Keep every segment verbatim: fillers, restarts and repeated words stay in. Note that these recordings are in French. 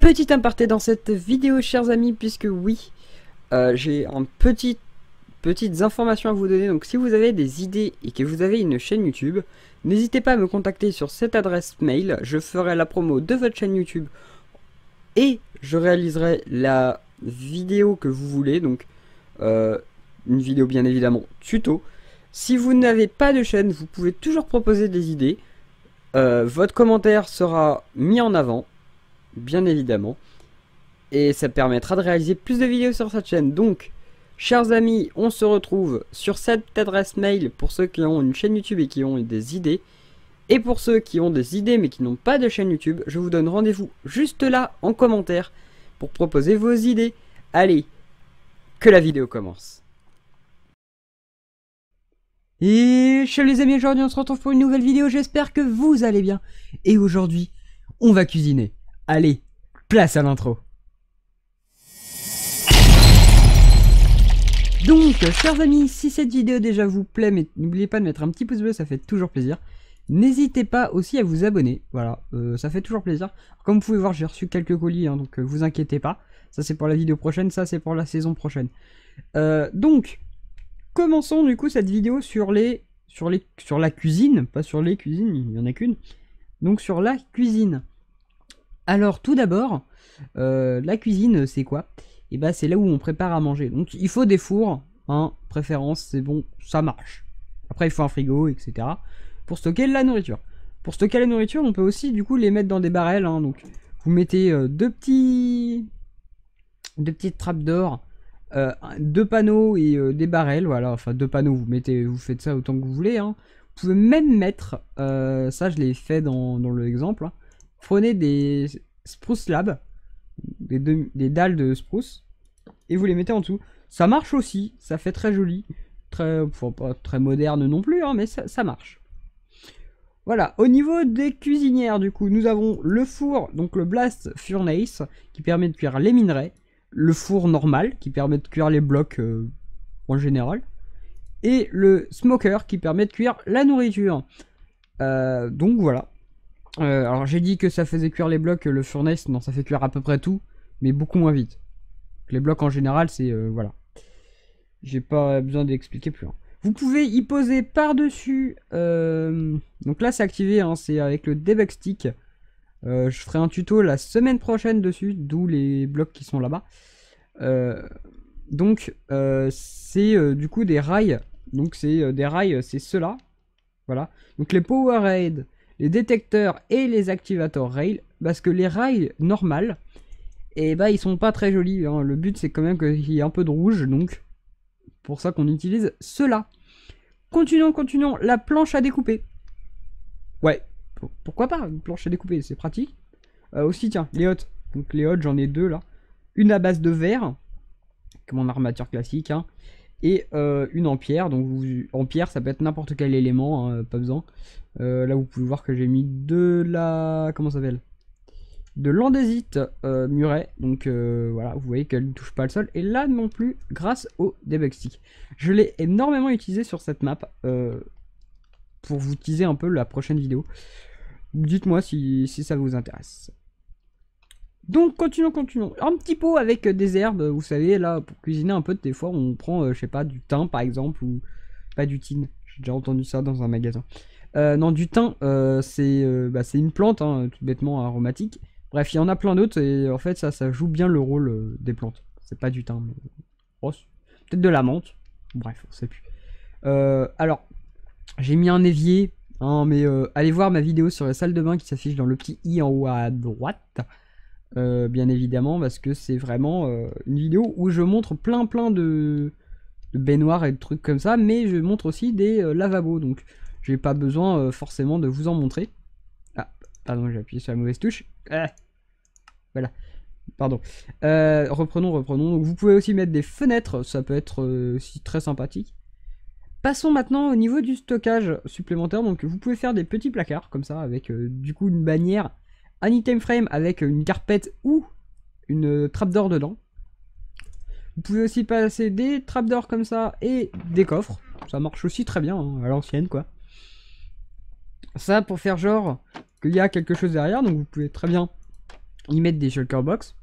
Petit aparté dans cette vidéo, chers amis, puisque oui, euh, j'ai un petit, petites informations à vous donner. Donc si vous avez des idées et que vous avez une chaîne YouTube, n'hésitez pas à me contacter sur cette adresse mail. Je ferai la promo de votre chaîne YouTube et je réaliserai la vidéo que vous voulez. Donc euh, une vidéo bien évidemment tuto. Si vous n'avez pas de chaîne, vous pouvez toujours proposer des idées. Euh, votre commentaire sera mis en avant, bien évidemment, et ça permettra de réaliser plus de vidéos sur cette chaîne. Donc, chers amis, on se retrouve sur cette adresse mail pour ceux qui ont une chaîne YouTube et qui ont des idées. Et pour ceux qui ont des idées mais qui n'ont pas de chaîne YouTube, je vous donne rendez-vous juste là en commentaire pour proposer vos idées. Allez, que la vidéo commence. Et chers les amis, aujourd'hui on se retrouve pour une nouvelle vidéo, j'espère que vous allez bien. Et aujourd'hui, on va cuisiner. Allez, place à l'intro. Donc, chers amis, si cette vidéo déjà vous plaît, mais n'oubliez pas de mettre un petit pouce bleu, ça fait toujours plaisir. N'hésitez pas aussi à vous abonner, voilà, euh, ça fait toujours plaisir. Comme vous pouvez voir, j'ai reçu quelques colis, hein, donc euh, vous inquiétez pas. Ça c'est pour la vidéo prochaine, ça c'est pour la saison prochaine. Euh, donc, commençons du coup cette vidéo sur les, sur les, sur la cuisine, pas sur les cuisines, il n'y en a qu'une. Donc sur la cuisine. Alors tout d'abord, euh, la cuisine c'est quoi? Et bah c'est là où on prépare à manger. Donc il faut des fours, hein, préférence, c'est bon, ça marche. Après il faut un frigo, et cetera. Pour stocker la nourriture. Pour stocker la nourriture, on peut aussi du coup les mettre dans des barrels. Hein, donc vous mettez euh, deux petits, deux petites trappes d'or, euh, deux panneaux et euh, des barrels. Voilà, enfin deux panneaux. Vous mettez, vous faites ça autant que vous voulez. Hein. Vous pouvez même mettre, euh, ça je l'ai fait dans, dans l'exemple. Hein. Prenez des spruce slabs, des, des dalles de spruce, et vous les mettez en dessous. Ça marche aussi, ça fait très joli, très, enfin, pas très moderne non plus, hein, mais ça, ça marche. Voilà, au niveau des cuisinières, du coup, nous avons le four, donc le Blast Furnace, qui permet de cuire les minerais, le four normal, qui permet de cuire les blocs euh, en général, et le Smoker, qui permet de cuire la nourriture. Euh, donc voilà. Euh, alors j'ai dit que ça faisait cuire les blocs, le Furnace, non, ça fait cuire à peu près tout, mais beaucoup moins vite. Les blocs en général, c'est... Euh, voilà. J'ai pas besoin d'expliquer plus. Hein. Vous pouvez y poser par-dessus... Euh, donc là, c'est activé, hein, c'est avec le debug stick. Euh, je ferai un tuto la semaine prochaine dessus, d'où les blocs qui sont là-bas. Euh, donc, euh, c'est euh, du coup des rails. Donc, c'est euh, des rails, c'est ceux-là. Voilà. Donc, les power rails, les détecteurs et les activators rails. Parce que les rails normales, et bah, ils sont pas très jolis. Hein. Le but, c'est quand même qu'il y ait un peu de rouge. Donc, pour ça qu'on utilise cela. Continuons, continuons. La planche à découper. Ouais, pourquoi pas, une planche à découper, c'est pratique. Euh, aussi, tiens, les hottes. Donc les hottes, j'en ai deux là. Une à base de verre, comme en armature classique. Hein. Et euh, une en pierre. Donc vous, en pierre, ça peut être n'importe quel élément, hein, pas besoin. Euh, là, vous pouvez voir que j'ai mis de la... Comment ça s'appelle? De l'andésite euh, muret, donc euh, voilà, vous voyez qu'elle ne touche pas le sol, et là non plus grâce au debug stick. Je l'ai énormément utilisé sur cette map, euh, pour vous teaser un peu la prochaine vidéo. Dites-moi si, si ça vous intéresse. Donc continuons, continuons. Un petit pot avec des herbes, vous savez, là, pour cuisiner un peu, des fois on prend, euh, je sais pas, du thym par exemple, ou pas du thym, j'ai déjà entendu ça dans un magasin. Euh, non, du thym, euh, c'est euh, bah, c'est une plante, hein, tout bêtement aromatique. Bref, il y en a plein d'autres et en fait ça, ça joue bien le rôle euh, des plantes. C'est pas du thym, mais... oh, peut-être de la menthe. Bref, on sait plus. Euh, alors, j'ai mis un évier, hein, mais euh, allez voir ma vidéo sur la salle de bain qui s'affiche dans le petit i en haut à droite. Euh, bien évidemment, parce que c'est vraiment euh, une vidéo où je montre plein plein de, de baignoires et de trucs comme ça, mais je montre aussi des euh, lavabos, donc j'ai pas besoin euh, forcément de vous en montrer. Ah, pardon, j'ai appuyé sur la mauvaise touche. Ah, voilà, pardon. Euh, reprenons, reprenons. Donc vous pouvez aussi mettre des fenêtres, ça peut être euh, aussi très sympathique. Passons maintenant au niveau du stockage supplémentaire. Donc vous pouvez faire des petits placards comme ça, avec euh, du coup une bannière, un item frame avec une carpette ou une euh, trappe d'or dedans. Vous pouvez aussi passer des trappes d'or comme ça et des coffres. Ça marche aussi très bien, hein, à l'ancienne quoi. Ça pour faire genre qu'il y a quelque chose derrière, donc vous pouvez très bien y mettre des shulker box.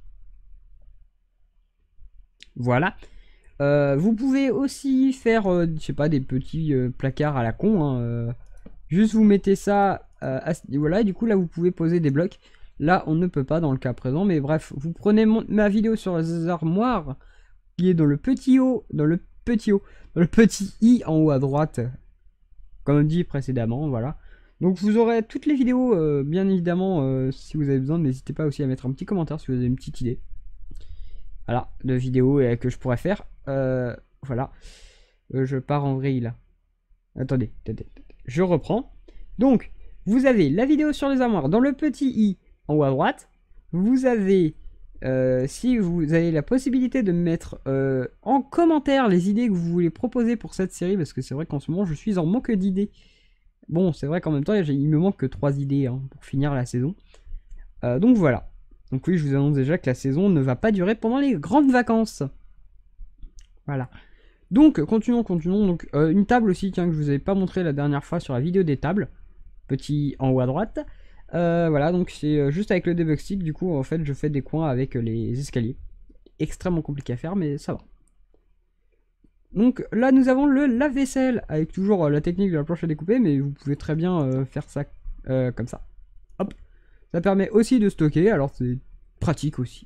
Voilà. Euh, vous pouvez aussi faire, euh, je sais pas, des petits euh, placards à la con. Hein, euh, juste vous mettez ça euh, à ce niveau-là. Et du coup, là, vous pouvez poser des blocs. Là, on ne peut pas dans le cas présent. Mais bref, vous prenez mon, ma vidéo sur les armoires, qui est dans le petit haut, dans le petit haut, dans le petit i en haut à droite, comme dit précédemment. Voilà. Donc, vous aurez toutes les vidéos, euh, bien évidemment. Euh, si vous avez besoin, n'hésitez pas aussi à mettre un petit commentaire si vous avez une petite idée. Voilà, de vidéos euh, que je pourrais faire. Euh, voilà. Euh, je pars en vrille là. Attendez, attendez, je reprends. Donc, vous avez la vidéo sur les armoires dans le petit i en haut à droite. Vous avez, euh, si vous avez la possibilité de mettre euh, en commentaire les idées que vous voulez proposer pour cette série, parce que c'est vrai qu'en ce moment je suis en manque d'idées. Bon, c'est vrai qu'en même temps, il me manque que trois idées hein, pour finir la saison. Euh, donc voilà. Donc oui, je vous annonce déjà que la saison ne va pas durer pendant les grandes vacances. Voilà. Donc, continuons, continuons. Donc, euh, une table aussi, tiens, que je vous avais pas montré la dernière fois sur la vidéo des tables. Petit en haut à droite. Euh, voilà, donc c'est juste avec le debug stick. Du coup, en fait, je fais des coins avec les escaliers. Extrêmement compliqué à faire, mais ça va. Donc là, nous avons le lave-vaisselle, avec toujours euh, la technique de la planche à découper, mais vous pouvez très bien euh, faire ça euh, comme ça. Hop. Ça permet aussi de stocker, alors c'est pratique aussi.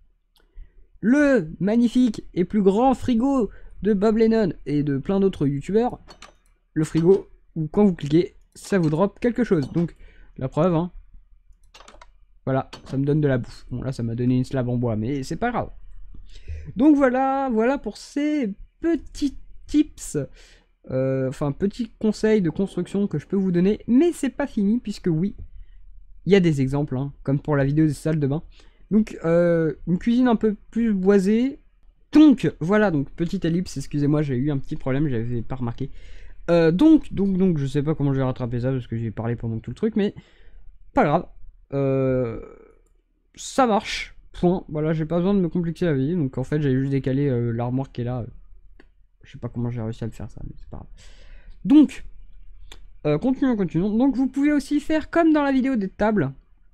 Le magnifique et plus grand frigo de Bob Lennon et de plein d'autres youtubeurs. Le frigo où quand vous cliquez, ça vous drop quelque chose. Donc la preuve, hein. Voilà, ça me donne de la bouffe. Bon là ça m'a donné une slab en bois, mais c'est pas grave. Donc voilà, voilà pour ces petits tips, euh, enfin petits conseils de construction que je peux vous donner. Mais c'est pas fini puisque oui, il y a des exemples, hein, comme pour la vidéo des salles de bain. Donc, euh, une cuisine un peu plus boisée. Donc, voilà, donc, petite ellipse, excusez-moi, j'ai eu un petit problème, j'avais pas remarqué. Euh, donc, donc, donc, je sais pas comment je vais rattraper ça, parce que j'ai parlé pendant tout le truc, mais pas grave. Euh, ça marche, point. Voilà, j'ai pas besoin de me compliquer la vie, donc en fait, j'avais juste décalé euh, l'armoire qui est là. Je sais pas comment j'ai réussi à le faire, ça, mais c'est pas grave. Donc, euh, continuons, continuons. Donc, vous pouvez aussi faire comme dans la vidéo des tables.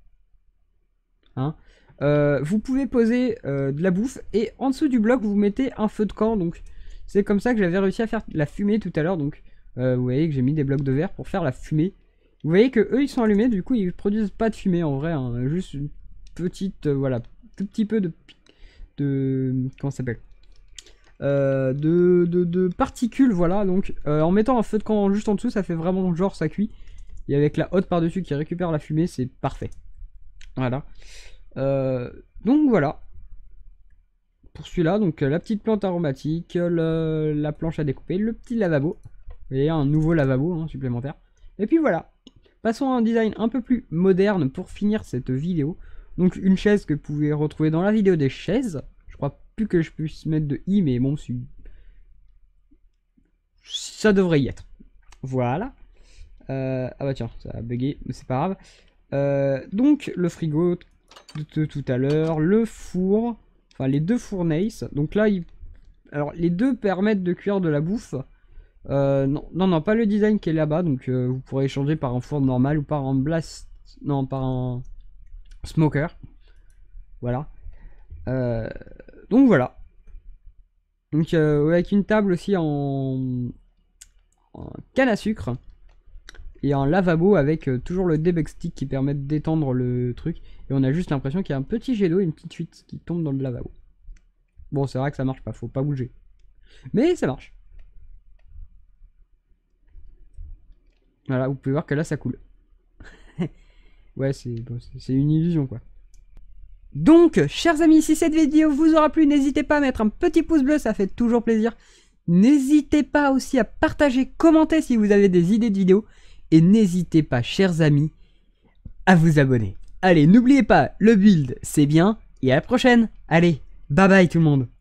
Hein. Euh, vous pouvez poser euh, de la bouffe et en dessous du bloc vous mettez un feu de camp. Donc c'est comme ça que j'avais réussi à faire la fumée tout à l'heure. Donc euh, vous voyez que j'ai mis des blocs de verre pour faire la fumée. Vous voyez que eux ils sont allumés, du coup ils produisent pas de fumée en vrai, hein, juste une petite euh, voilà, tout petit peu de de comment ça s'appelle euh, de, de, de particules, voilà. Donc euh, en mettant un feu de camp juste en dessous, ça fait vraiment genre ça cuit. Et avec la hotte par dessus qui récupère la fumée, c'est parfait. Voilà. Euh, donc voilà. Pour celui-là, donc la petite plante aromatique, le, la planche à découper, le petit lavabo. Vous voyez, un nouveau lavabo hein, supplémentaire. Et puis voilà. Passons à un design un peu plus moderne pour finir cette vidéo. Donc une chaise que vous pouvez retrouver dans la vidéo des chaises. Je crois plus que je puisse mettre de i, mais bon, si... ça devrait y être. Voilà. Euh, ah bah tiens, ça a bugué, mais c'est pas grave. Euh, donc le frigo de tout à l'heure, le four, enfin les deux fournaces. Donc là, il... alors les deux permettent de cuire de la bouffe. Euh, non, non, non, pas le design qui est là-bas. Donc euh, vous pourrez échanger par un four normal ou par un blast, non, par un smoker. Voilà. Euh, donc voilà. Donc euh, avec une table aussi en, en canne à sucre. Et un lavabo avec euh, toujours le debug stick qui permet d'étendre le truc. Et on a juste l'impression qu'il y a un petit jet d'eau et une petite fuite qui tombe dans le lavabo. Bon, c'est vrai que ça marche pas, faut pas bouger. Mais ça marche. Voilà, vous pouvez voir que là ça coule. Ouais, c'est bon, une illusion quoi. Donc, chers amis, si cette vidéo vous aura plu, n'hésitez pas à mettre un petit pouce bleu, ça fait toujours plaisir. N'hésitez pas aussi à partager, commenter si vous avez des idées de vidéos. Et n'hésitez pas, chers amis, à vous abonner. Allez, n'oubliez pas, le build, c'est bien. Et à la prochaine. Allez, bye bye tout le monde.